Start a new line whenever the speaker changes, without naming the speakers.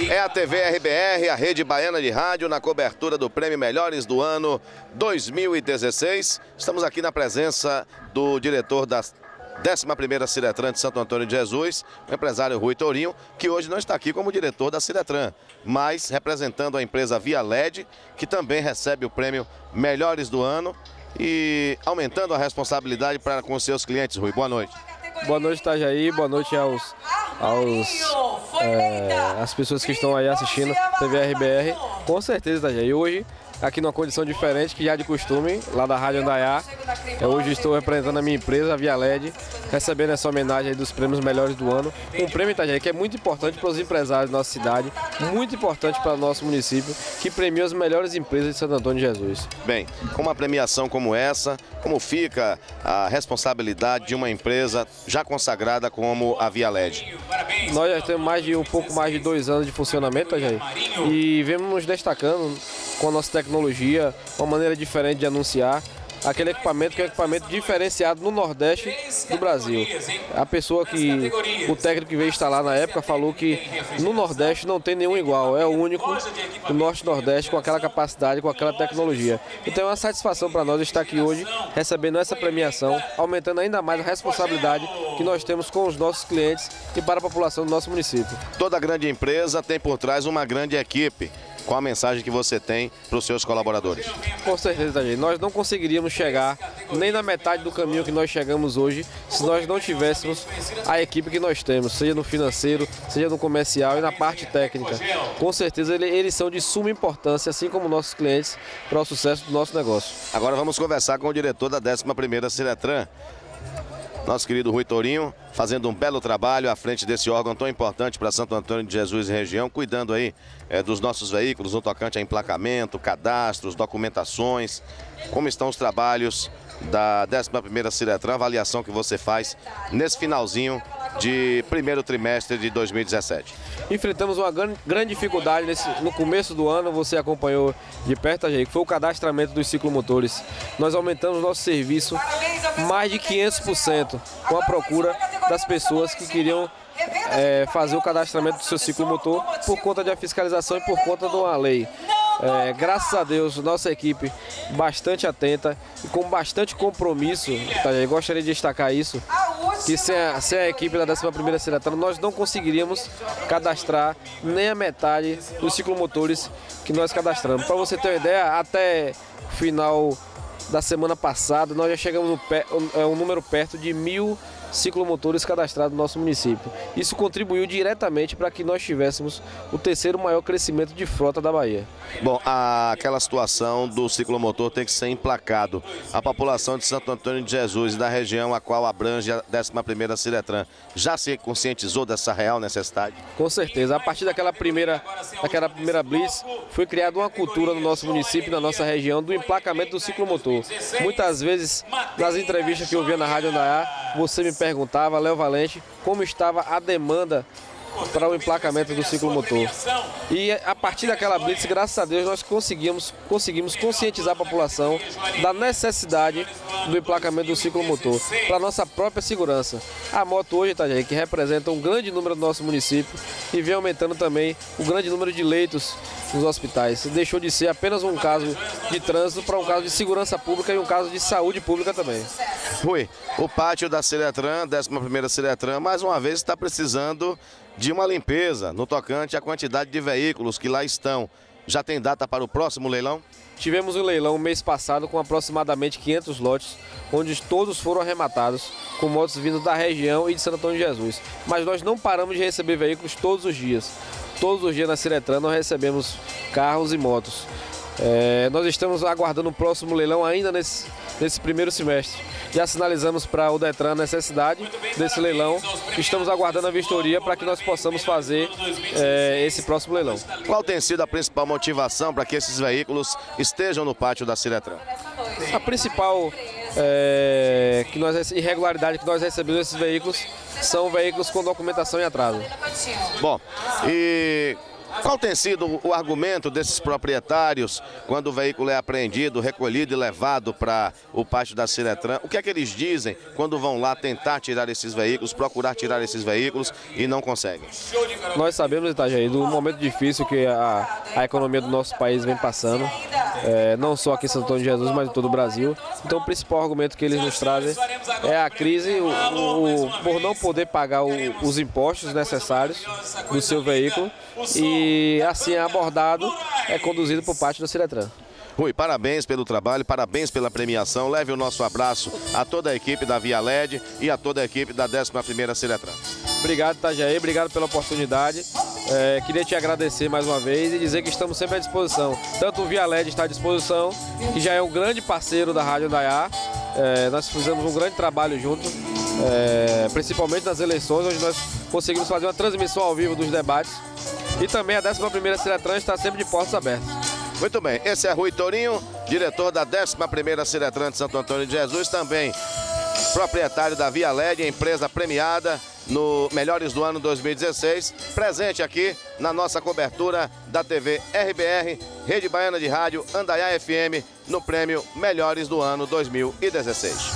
É a TV RBR, a Rede Baiana de Rádio, na cobertura do Prêmio Melhores do Ano 2016. Estamos aqui na presença do diretor da 11ª Ciretran de Santo Antônio de Jesus, o empresário Rui Tourinho, que hoje não está aqui como diretor da Ciretran, mas representando a empresa Via LED, que também recebe o Prêmio Melhores do Ano e aumentando a responsabilidade para com seus clientes. Rui, boa noite.
Boa noite, Itajaí. Boa noite às pessoas que estão aí assistindo a TV RBR. Com certeza, Itajaí. Hoje, aqui numa condição diferente que já de costume, lá da Rádio Andaiá. Hoje estou representando a minha empresa, a Via LED, recebendo essa homenagem aí dos prêmios melhores do ano. Um prêmio, Itajaí, que é muito importante para os empresários da nossa cidade, muito importante para o nosso município, que premia as melhores empresas de Santo Antônio de Jesus.
Bem, com uma premiação como essa, como fica a responsabilidade de uma empresa já consagrada como a Via LED?
Nós já temos um pouco mais de 2 anos de funcionamento, Itajaí, e vemos nos destacando com a nossa tecnologia, uma maneira diferente de anunciar. Aquele equipamento que é um equipamento diferenciado no Nordeste do Brasil. O técnico que veio instalar na época falou que no Nordeste não tem nenhum igual, é o único do Norte e Nordeste com aquela capacidade, com aquela tecnologia. Então é uma satisfação para nós estar aqui hoje recebendo essa premiação, aumentando ainda mais a responsabilidade que nós temos com os nossos clientes e para a população do nosso município.
Toda grande empresa tem por trás uma grande equipe. Qual a mensagem que você tem para os seus colaboradores?
Com certeza, gente. Nós não conseguiríamos chegar nem na metade do caminho que nós chegamos hoje se nós não tivéssemos a equipe que nós temos, seja no financeiro, seja no comercial e na parte técnica. Com certeza eles são de suma importância, assim como nossos clientes, para o sucesso do nosso negócio.
Agora vamos conversar com o diretor da 11ª Ciretran, nosso querido Rui Tourinho, fazendo um belo trabalho à frente desse órgão tão importante para Santo Antônio de Jesus e região, cuidando aí dos nossos veículos no tocante a emplacamento, cadastros, documentações. Como estão os trabalhos da 11ª Ciretran, avaliação que você faz nesse finalzinho de primeiro trimestre de 2017?
Enfrentamos uma grande dificuldade no começo do ano, você acompanhou de perto, que foi o cadastramento dos ciclomotores. Nós aumentamos nosso serviço mais de 500% com a procura das pessoas que queriam fazer o cadastramento do seu ciclomotor por conta da fiscalização e por conta de uma lei. Graças a Deus, nossa equipe bastante atenta e com bastante compromisso, eu gostaria de destacar isso, que sem a equipe da 11ª Ciretran nós não conseguiríamos cadastrar nem a metade dos ciclomotores que nós cadastramos. Para você ter uma ideia, até o final da semana passada nós já chegamos um número perto de 1000 ciclomotores cadastrados no nosso município. Isso contribuiu diretamente para que nós tivéssemos o 3º maior crescimento de frota da Bahia.
Bom, aquela situação do ciclomotor tem que ser emplacado. A população de Santo Antônio de Jesus e da região a qual abrange a 11ª Ciretran já se conscientizou dessa real necessidade?
Com certeza. A partir daquela primeira blitz, foi criada uma cultura no nosso município, na nossa região, do emplacamento do ciclomotor. Muitas vezes, nas entrevistas que eu via na Rádio Andaiá, você me perguntava, Léo Valente, como estava a demanda para o emplacamento do ciclomotor. E a partir daquela blitz, graças a Deus, nós conseguimos conscientizar a população da necessidade do emplacamento do ciclomotor para a nossa própria segurança. A moto hoje, Itajaí, que representa um grande número do nosso município e vem aumentando também o grande número de leitos nos hospitais. Deixou de ser apenas um caso de trânsito para um caso de segurança pública e um caso de saúde pública também.
Rui, o pátio da Ciretran, 11ª Ciretran, mais uma vez está precisando de uma limpeza no tocante à quantidade de veículos que lá estão. Já tem data para o próximo leilão?
Tivemos um leilão mês passado com aproximadamente 500 lotes, onde todos foram arrematados com motos vindas da região e de Santo Antônio de Jesus. Mas nós não paramos de receber veículos todos os dias. Todos os dias na Ciretran nós recebemos carros e motos. Nós estamos aguardando o próximo leilão ainda nesse primeiro semestre. Já sinalizamos para o Detran a necessidade desse leilão. Estamos aguardando a vistoria para que nós possamos fazer esse próximo leilão.
Qual tem sido a principal motivação para que esses veículos estejam no pátio da Ciretran?
A principal irregularidade que nós recebemos desses veículos são veículos com documentação em atraso.
Bom, e Qual tem sido o argumento desses proprietários quando o veículo é apreendido, recolhido e levado para o pátio da Ciretran? O que é que eles dizem quando vão lá tentar tirar esses veículos, procurar tirar esses veículos e não conseguem?
Nós sabemos, Itajaí, do momento difícil que a economia do nosso país vem passando, não só aqui em Santo Antônio de Jesus, mas em todo o Brasil. Então o principal argumento que eles nos trazem é a crise, por não poder pagar os impostos necessários do seu veículo e assim é abordado, é conduzido por parte da Ciretran.
Rui, parabéns pelo trabalho, parabéns pela premiação. Leve o nosso abraço a toda a equipe da Via LED e a toda a equipe da 11ª Ciretran.
Obrigado, Itajaí, obrigado pela oportunidade. Queria te agradecer mais uma vez e dizer que estamos sempre à disposição. Tanto o Via LED está à disposição, que já é um grande parceiro da Rádio Indaiá. Nós fizemos um grande trabalho junto, principalmente nas eleições, onde nós conseguimos fazer uma transmissão ao vivo dos debates. E também a 11ª Ciretran está sempre de portas abertas.
Muito bem, esse é Rui Tourinho, diretor da 11ª Ciretran de Santo Antônio de Jesus, também proprietário da Via LED, empresa premiada no Melhores do Ano 2016, presente aqui na nossa cobertura da TV RBR, Rede Baiana de Rádio, Indaiá FM, no prêmio Melhores do Ano 2016.